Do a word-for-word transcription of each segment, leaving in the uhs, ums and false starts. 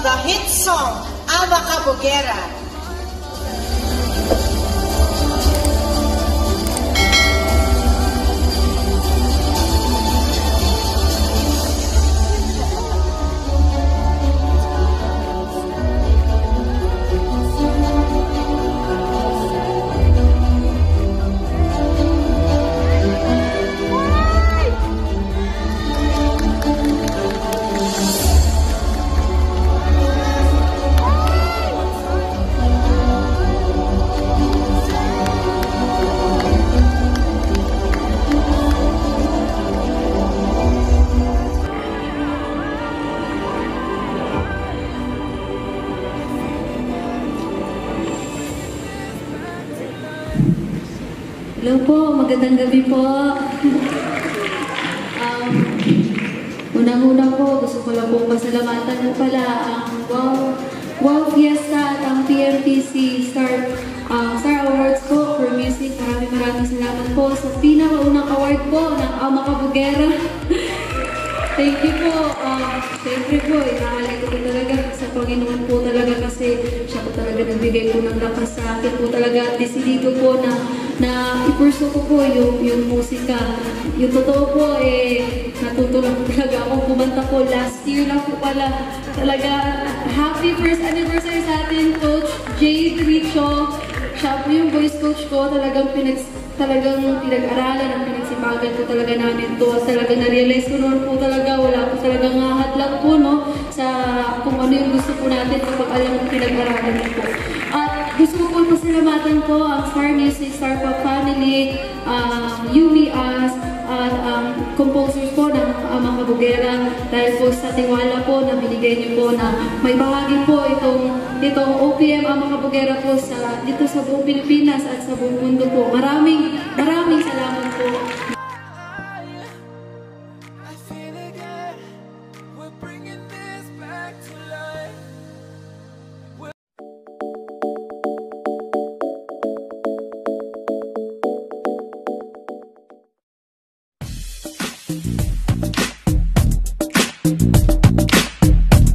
the hit song, Amakabogera. Hello po, magandang gabi po. um, Unang-una po, gusto ko lang po pasalamatan po pala ang Wow, wow Fiesta at ang P M T C Star, uh, Star Awards po for Music. Maraming maraming salamat po sa pinakaunang award po ng Amakabogera. Thank you po. Uh, Siyempre po, inaalay ko po talaga sa Panginoon po talaga kasi siya po talaga nagbigay po ng lakas sa akin po talaga at desidido po na na ipurso ko po yung, yung musika. Yung totoo po, eh, natuto lang po talaga ako. Kumanta po last year lang po pala. Talaga, happy first anniversary sa atin, Coach Jade Richo. Siya po yung voice coach ko. Talagang pinag talagang pinag-aralan at pinagsipagan po talaga namin to. At talagang na-realize ko noon po talaga, wala po talagang hahatlang po, no? Sa kung ano yung gusto po natin kapag alam mo pinag-aralan po. At gusto ko po pasalamatan po ang Star Music, Star Pop Family, um, U V As, at ang um, composers po ng Amakabogera dahil po sa tiwala po na binigay niyo po na may bahagi po itong, itong O P M Amakabogera po sa, dito sa buong Pilipinas at sa buong mundo po. Maraming, maraming salamat po.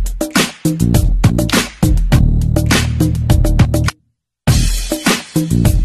We'll be right back.